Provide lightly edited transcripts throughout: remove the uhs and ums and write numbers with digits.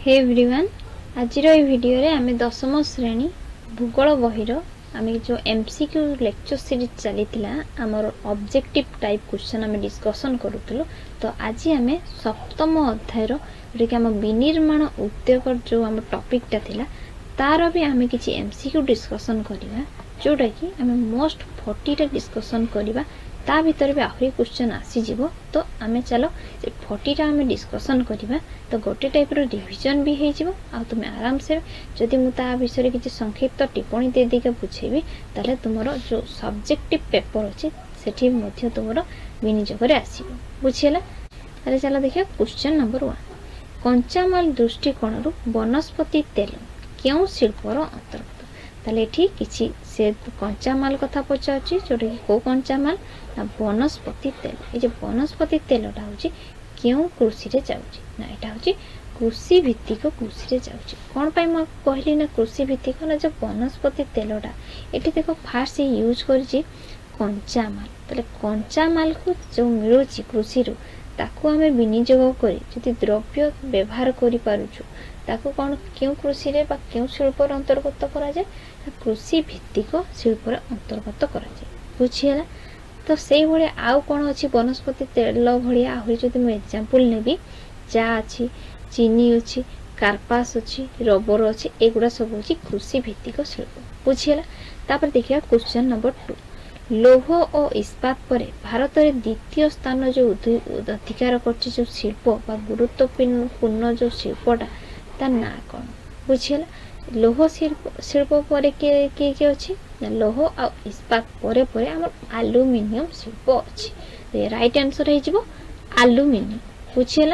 Hey everyone आज video रे आमे दशम श्रेणी भूगोल बहिर आमे जो एमसीक्यू लेक्चर सीरीज चली आमर ऑब्जेक्टिव टाइप क्वेश्चन आमे डिस्कशन करूतलो। तो आज आमे सप्तम अध्याय रे आम विनिर्माण उद्योग जो आम टॉपिकटा थिला तार भी आमे किछि एमसीक्यू डिस्कशन करिवा जोटा कि आमे मोस्ट 40 टा डिस्कशन करिवा। ता भीतर भी आहरी क्वेश्चन आसी जीवो। तो आमे चलो से 40 टा आमे डिस्कशन करिवा। तो गोटे टाइप रो रिवीजन भी हे जीवो आ तुम आराम से जदि मु ता विषय किछि संक्षिप्त टिप्पणी दे देके बुझेबी ताले तुमरो जो सब्जेक्टिव पेपर अछि सेठी मध्ये तुमरो विनियोग रे आसीबो। बुझियला ताले चलो देखिया क्वेश्चन नंबर 1 कंचामाल दृष्टिकोण रु वनस्पति तेल केउ शिल्पर अंतर्गत। ताले एठी किछि से कंचामाल कथा पचाछि जोटा कि को कंचामाल ना वनस्पति तेल। ए जे वनस्पति तेलटा होछि केउ कृषि रे जाउछि ना एटा होछि कृषि भित्तिक कृषि रे जाउछि। कोन पय म कहली ना कृषि भित्तिक ना जो वनस्पति तेलटा एठी देखो फास्ट से यूज करछि कंचामाल। ताले कंचामाल को जो मिलुछि कृषि रो ताकू हमें विनियोग करी जति द्रव्य व्यवहार करि पारुछु ताकू कोन केउ कृषि रे बा केउ शिल्पर अंतर्गत करा जाय कृषि भित्तिक शिल्पर अंतर्गत करा जाय। बुझियला तो सेही भले आउ कोन अछि वनस्पति तेल भलिया आहुरी जदि म एग्जांपल नेबी चा अछि चीनी अछि कार्पास अछि रबर अछि एगुडा सब अछि कृषि भित्तिक शिल्प। बुझियला तापर देखिया क्वेश्चन नंबर 2 लौह और इस्पात पर भारत रे द्वितीय स्थान जो अधिकार करछि जो शिल्प बा गुरुत्वपूर्ण जो शिल्पटा ता ना कोन। बुझियला लौह शिल्प पर के अछि लौह और इस्पात परे परे हमर एल्युमिनियम शिल्प अछि। तो राइट आंसर हे जिवो एल्युमिनियम। बुझियला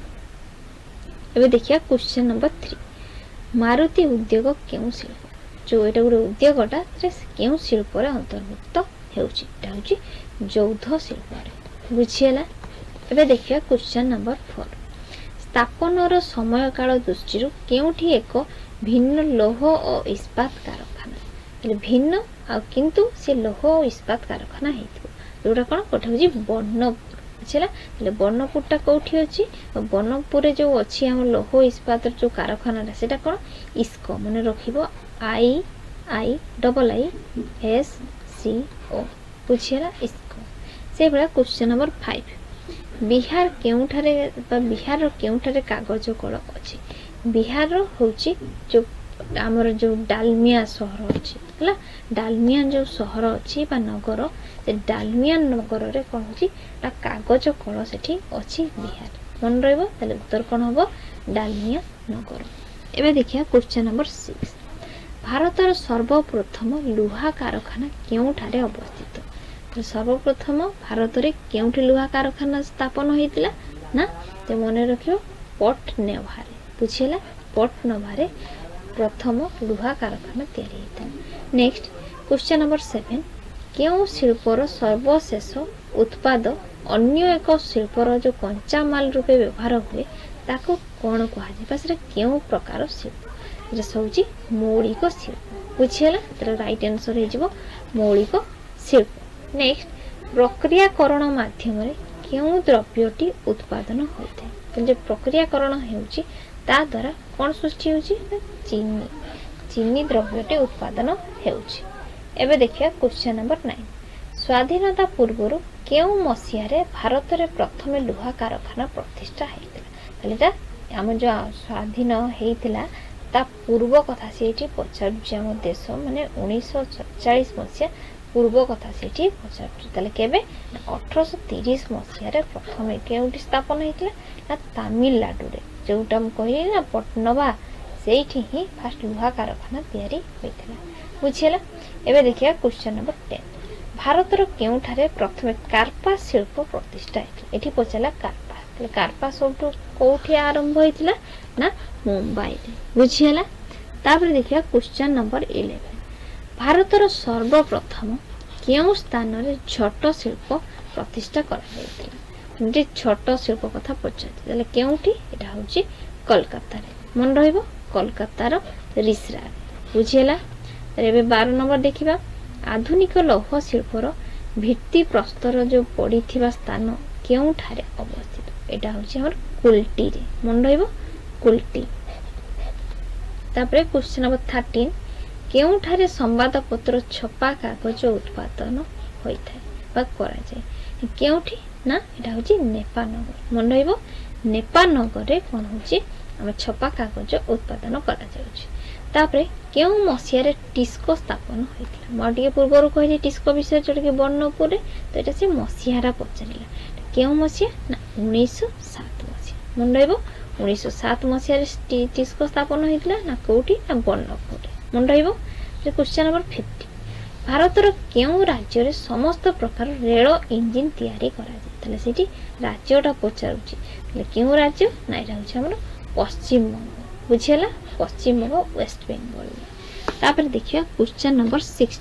एबे देखिया क्वेश्चन नंबर 3 मारुति उद्योग केउ शिल्प जो एटा गुरे उद्योगटा रे केउ शिल्प रे अंतर्भुक्त हेउछि एटा होछि जौध शिल्प रे। बुझियला एबे देखिया क्वेश्चन नंबर 4 स्थापनर समय काल दृष्टि केउठी एक भिन्न लौह और इस्पात कारखाना भिन्न आ किंतु से लौह और इस्पात कारखाना हेतिबो जोटा कोन कोठे होछि बर्णपुर। बुझियला ले बर्णपुरटा कोठी अछि बर्णपुर जो अछि हम लौह इस्पात जो कारखाना सेटा कोन इस्को मने रखिबो आई I double I S C ओ। बुझियला इस्को से बडा क्वेश्चन नंबर 5 बिहार केउठारे बा बिहार रो केउठारे कागज कल अछि। बिहार रो होछि जो हमर जो डालमिया शहर अछि हला डालमिया जो शहर अछि बा नगर से डालमिया नगर रे कोन होछि ता कागज कल सेठी अछि बिहार। मन रहइबो ताले उत्तर कोन होबो डालमिया नगर। एबे देखिया क्वेश्चन नंबर 6 भारतर सर्वप्रथम लुहा कारखाना केउठारे अवस्थित। तो सर्वप्रथम भारत रे केउठी लुहा कारखाना स्थापन होइतिला ना ते मने रखियो पटनेभारे। बुझियला पटनेभारे प्रथम लुहा कारखाना तयारी होइतिला। नेक्स्ट क्वेश्चन नंबर 7 केउ शिल्पर सर्वशेष उत्पाद अन्य एक शिल्पर जो कंचा माल रूपे व्यवहार हुए ताको कोन कहा जे बस रे केउ प्रकार शिल्प जे सौजी मौलिक शिल्प। बुझियला तर राइट आंसर हे जिवो मौलिक शिल्प। नेक्स्ट प्रक्रियाकरण माध्यम रे केउ द्रव्यटी उत्पादन होइते जे प्रक्रियाकरण हेउची ता द्वारा कोन सृष्टि होची चीनी चीनी द्रव्यटी उत्पादन हेउची। एबे देखिया क्वेश्चन नंबर 9 स्वाधीनता पूर्व केउ मसिया रे भारत रे प्रथम लुहा कारखाना प्रतिष्ठा हेतिला ताले ता हम जो स्वाधीन हेतिला ता पूर्व कथा सेठी पचारछि हम देश माने 1947 मसिया पूर्व कथा सेठी पचारछि ताले केबे 1830 मसिया रे प्रथम केउटी स्थापन हेतिला ना तमिलनाडु रे जोटा हम कहि ना पटनवा सेठी ही फर्स्ट लुहा कारखाना तयारी होइतिला। बुझियला एबे देखिया क्वेश्चन नंबर 10 भारत रो केउठारे प्रथम कार्पास शिल्प प्रतिष्ठा हेतिला। एठी पचाला कार्पास ताले कार्पास सबटु कोठी आरंभ होइतिला ना मुंबई रे। बुझियला तापर देखिया क्वेश्चन नंबर 11 भारत रो सर्वप्रथम केउ स्थान रे झट शिल्प प्रतिष्ठा करा जायतिला जे छोट शिल्प कथा पचारछि ताले केउठी एटा होछि कोलकाता रे। मन रहइबो कोलकाता रो रिसरा। बुझियला एबे 12 नंबर देखिबा आधुनिक लौह शिल्पर भित्ति प्रस्तर जो पड़िथिबा स्थान केउठारे अवस्थित एटा होछि हमर कुल्टी रे। मन रहइबो कुल्टी। तापरे क्वेश्चन नंबर 13 केउठारे संवादपत्र छपा कागज उत्पादन होइथाय बा करा जाय केउठी ना एटा होची नेपानगर मन रहइबो नेपानगर रे कोन होची हम छपा कागज उत्पादन करा जाउची तापरे केउ मसिया टिस्को स्थापन होइतला मोटिए पूर्वरु कहले टिस्को विषय जोटा कि बर्णपुर रे तो एटा से मसियारा पचरिला केउ मसिया ना 1907 मसिया मन रहइबो 1907 मसिया रे टिस्को स्थापन होइतला ना कोठी ना बर्णपुर रे मन रहइबो क्वेश्चन नंबर 50 भारतर केउ राज्य रे समस्त प्रकार रेल इंजिन तयारी करा जाय तले सेठी राज्यटा पचारुची तले केउ राज्य ना एटा होची हमर पश्चिम बंग बुझियला पश्चिम बंग वेस्ट बेंगल तापर देखिया क्वेश्चन नंबर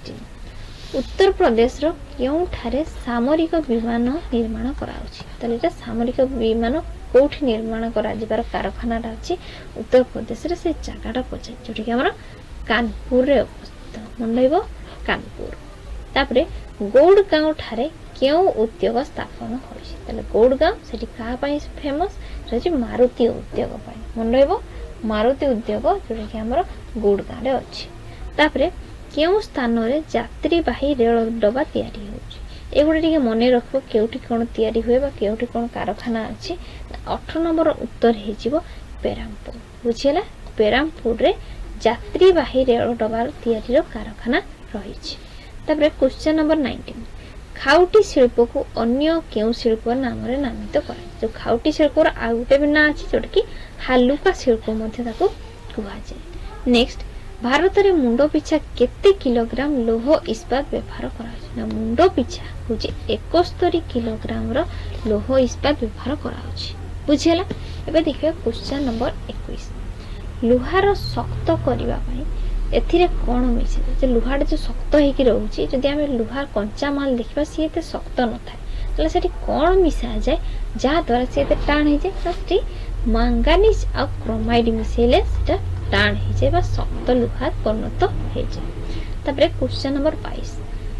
16 उत्तर प्रदेश रो केउ ठारे सामरिक विमान निर्माण कराउची तले एटा सामरिक विमान कोठी निर्माण करा जिबार कारखानाटा अछि उत्तर प्रदेश रे से जगाटा पचाय जोटी कि हमर कानपुर रे अवस्थित मन रहइबो कानपुर तापरे गौड़गांव ठारे केउ उद्योग स्थापन होइछि तले गौड़गांव सेठी का पई फेमस रछि मारुति उद्योग पई मन रहइबो मारुति उद्योग जोटा कि हमर गौड़गांव रे अछि तापरे केउ स्थान रे यात्रीवाही रेल डबा तयारी होछि एगुडे टिके मने रखबो केउठी कोन तयारी होय बा केउठी कोन कारखाना अछि 8 नंबर उत्तर हे जिवो पेरामपुर बुझियला पेरामपुर रे यात्रीवाही रेल डबा तयारी रो कारखाना रहिछि तापरे क्वेश्चन नंबर 19 खाउटी शिल्प को अन्य केउ शिल्प नाम रे नामित करा जो खाउटी शिल्प रो आ गुटे भी ना अछि जोटा कि हालुका शिल्प मध्ये ताको कुहा जाय नेक्स्ट भारत रे मुंडो पिछा केते किलोग्राम लोह इस्पात व्यवहार करा छै ना मुंडो पिछा होचे 71 किलोग्राम रो लोह इस्पात व्यवहार करा छै बुझियला एबे देखियो क्वेश्चन नंबर 21 लुहार शक्त करिवा पई एथिरे कोन मिसे जे लुहाड जो शक्त हेकि रहउची जदि हम लुहार कंचा माल देखबा सी एते शक्त न थाय तले सेठी कोन मिसा जाय जा द्वारा से एते टाण हे जाय सस्ती मैंगनीज आ क्रोमाइड मिसेले सेटा टाण हे जाय बा शक्त लुहार परिणत हे जाय तबरे क्वेश्चन नंबर 22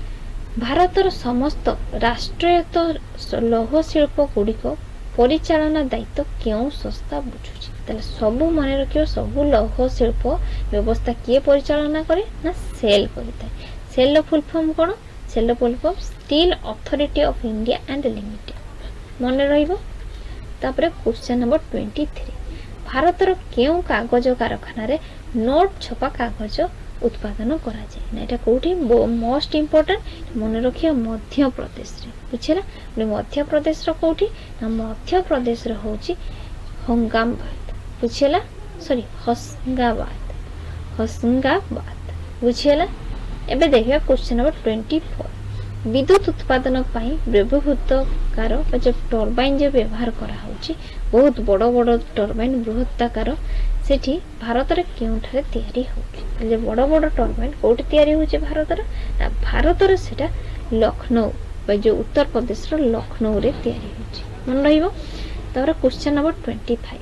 भारतर समस्त राष्ट्रीयत लौह शिल्प गुडी को परिचालना दायित्व केउ संस्था बुझुची तले सबु माने रखियो सबु लौह शिल्प व्यवस्था किए परिचालना करे ना सेल करता है सेल फुल फॉर्म कोन SAIL full form steel authority of India and limited माने रहइबो तापरे क्वेश्चन नंबर 23 भारतर केउ कागज कारखाना रे नोट छपा कागज उत्पादन करा जाय ना एटा कोठी मोस्ट इंपोर्टेंट माने रखियो मध्य प्रदेश रे बुझिला मध्य प्रदेश रो कोठी ना मध्य प्रदेश रो होची होंगाबाद बुझिला सॉरी होशंगाबाद बुझिला एबे देखिया क्वेश्चन नंबर 24 विद्युत उत्पादन पई व्यवहृत कार जो टरबाइन जो व्यवहार करा होची बहुत बड़ बड़ टरबाइन बृहत्ताकार सेठी भारत रे केउठारे तयारी होची जे बड़ बड़ टरबाइन कोठी तयारी होची भारत रे ना भारत रे सेटा लखनऊ बा जो उत्तर प्रदेश रो लखनऊ रे तयारी होची मन रहिबो तोरा क्वेश्चन नंबर 25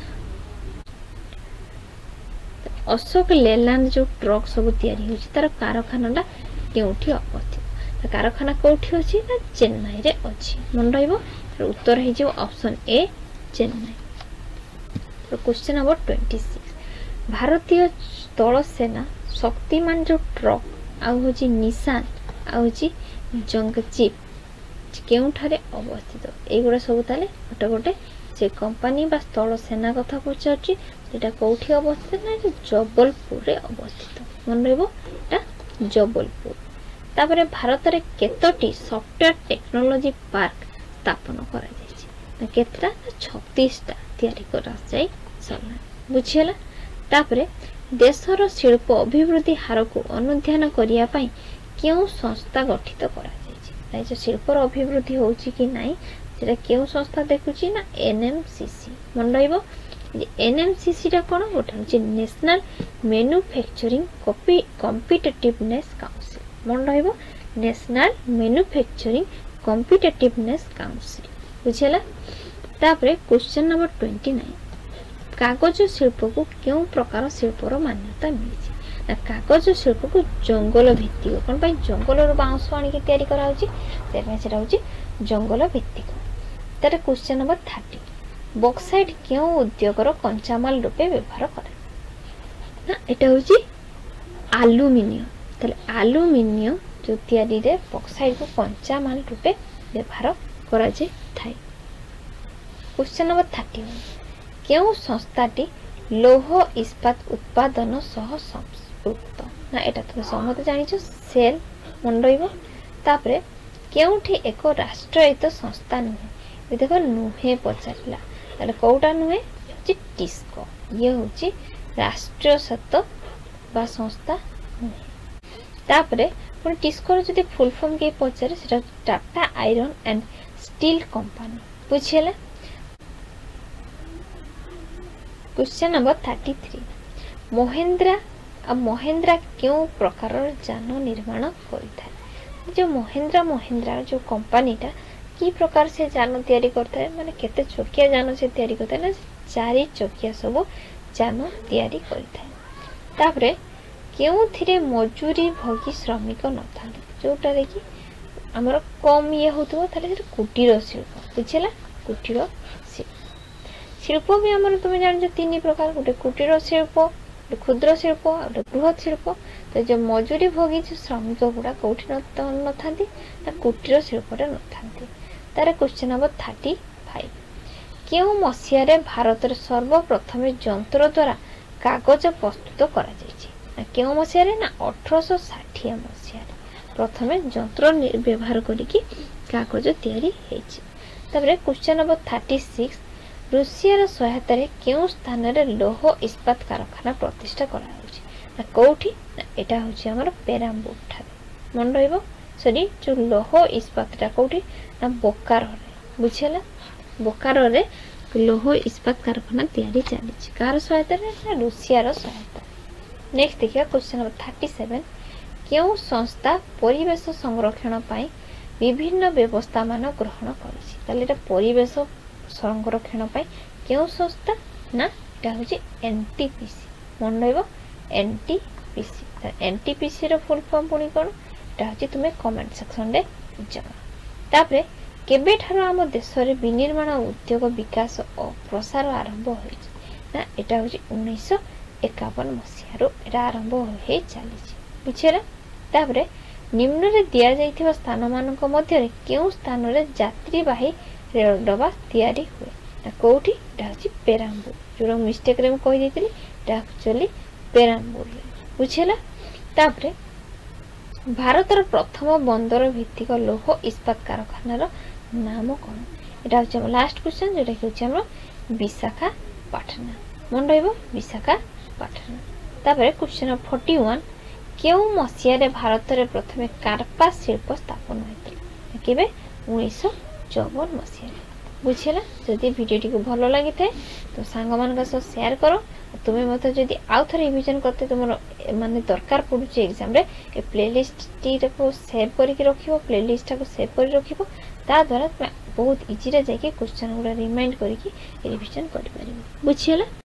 अशोक लेलैंड जो ट्रक सब तयारी होची तार कारखानाटा केउठी अवस्थित कारखाना कोठी अछि ना चेन्नई रे अछि मन रहइबो उत्तर हे जे ऑप्शन ए चेन्नई तो क्वेश्चन नंबर 26 भारतीय स्थल सेना शक्तिमान जो ट्रक आ होची निशान आ होची जंगजीप केउठारे अवस्थित एगुडा सब ताले गोटे गोटे से कंपनी बा स्थल सेना कथा पचारची एटा कोठी अवस्थित ना जबलपुर रे अवस्थित मन रहइबो एटा जबलपुर तापरे भारत रे केतोटी सॉफ्टवेयर टेक्नोलॉजी पार्क स्थापन करा जायछि ना केतरा 36 टा तयारी करा जाय सरला बुझियला तापरे देशर शिल्प अभिवृद्धि हार को अनुध्यान करिया पई केउ संस्था गठित करा जायछि जो शिल्पर अभिवृद्धि होछि कि नाही सेटा केउ संस्था देखुछि ना एनएमसीसी मन रहइबो एनएमसीसी टा कोन गोटे होछि नेशनल मैन्युफैक्चरिंग कॉम्पिटिटिवनेस काउंसिल मन रहइबो नेशनल मैन्युफैक्चरिंग कॉम्पिटिटिवनेस काउंसिल बुझियला तापरे क्वेश्चन नंबर 29 कागज शिल्प को केउ प्रकार शिल्पर मान्यता मिलिछि ना कागज शिल्प को जंगल भित्तिक कोन पई जंगल रो बांस आनी के तयारी करा होछि तेमे सेटा होछि जंगल भित्तिक तारे क्वेश्चन नंबर 30 बॉक्साइट केउ उद्योग रो कंचामाल रूपे व्यवहार करे ना एटा होची आलुमिनियम। ताले आलुमिनियम जो तैयारी रे बॉक्साइट को कंचा माल रूपे व्यवहार करा जे थाए। क्वेश्चन नंबर 31 केउ संस्थाटी लौह इस्पात उत्पादन सह संयुक्त ना एटा तुम समझ जानिछ सेल मन रहिबो। तापरे केउठी एक राष्ट्रयित संस्था नुहे ये देखो नुहे पचारला ताले कोउटा नुहे जे टिस्को ये होची राष्ट्रीय सत्ता बा संस्था नुहे। तापरे पुणी टिस्को जदि फुल फॉर्म के पचारे सेटा Tata iron and steel company बुझियला। क्वेश्चन नंबर 33 महेंद्रा क्यों प्रकार जान निर्माण करिथा जो महेंद्रा जो कंपनीटा की प्रकार से जान तैयारी करता है माने केते चकिया जान से तैयारी करता है ना 4 चकिया सब जान तैयारी करिथा। तापरे केउ थिरे मजूरी भोगी श्रमिक न था जोटा रे कि हमर कम ये होतो ताले कुटीर शिल्प बुझिला। कुटीर शिल्प भी आमर तुम जान 3 प्रकार गोटे कुटीर शिल्प क्षुद्र शिल्प और बृहत शिल्प। तो जो मजूरी भोगी जो श्रमिक गुड़ा कौटी न था कुटीर शिल्प न था। तार क्वेश्चन नंबर 35 केउ मसीह भारत सर्वप्रथम जंत्र द्वारा कागज प्रस्तुत करा जायछि केउ मसीह ना 1860 मसीह प्रथम जंत्र व्यवहार करिकी कागज तैयारी हेछि। तबरे क्वेश्चन नंबर 36 रूसियार सहायता रे केउ स्थान रे लौह इस्पात कारखाना प्रतिष्ठा करा होछि ना कोठी ना एटा होछि हमर पेराम्बूर ठारे मन रहइबो। सॉरी जो लौह इस्पातटा कोठी ना बोकारो रे बुझियला। बोकारो रे लौह इस्पात कारखाना तैयारी चली कार सहायता रे ना रूसियार सहायता। नेक्स्ट देखिया क्वेश्चन नंबर 37 केउ संस्था परिवेश संरक्षण पाई विभिन्न व्यवस्था मान ग्रहण करिछि ताले एटा परिवेश संरक्षण पाई केउ संस्था ना एटा होची एनटीपीसी मन रहइबो। एनटीपीसी एनटीपीसी रो फुल फॉर्म पुनी कोन एटा होची तुमे कमेंट सेक्शन रे जमा। तापरे केबे ठारो हम देश रे विनिर्माण उद्योग विकास और प्रसार आरंभ होइछि ना एटा होची 1951 मसिया रो एटा आरंभ होई चलीछि बुझियला। तापरे निम्न रे दिया जाइथिबा स्थान मानक मध्य रे केउ स्थान रे यात्रीवाही रेल डबा तैयारी हुए ना कोठी एटा होची पेराम्बूर जो मिस्टेक रे म कहि देतिली एटा एक्चुअली पेराम्बूर रे बुझियला। तापरे भारतर प्रथम बंदर भित्तिक लौह इस्पात कारखाना रो नाम कोन एटा होची हम लास्ट क्वेश्चन जेटा होची हम विशाखापट्टनम मन रहइबो विशाखापट्टनम। तापरे क्वेश्चन 41 केउ मसिया रे भारत रे प्रथम कार्पास शिल्प स्थापन होइतिला केबे 1954 मसिया बुझियला। जदि वीडियो को भल लगी थाए तो सांग मान का शेयर करो। तुम्हें मत जदि आउ थे रिविजन करते तुम माने दरकार पड़ुचे एग्जाम रे ए प्लेलिस्ट टी को सेव करके रखिबो प्लेलिस्ट को सेव कर रखिबो ता द्वारा बहुत इजी रे जाके क्वेश्चन गुडा रिमाइंड करके रिविजन कर परिबो बुझियला।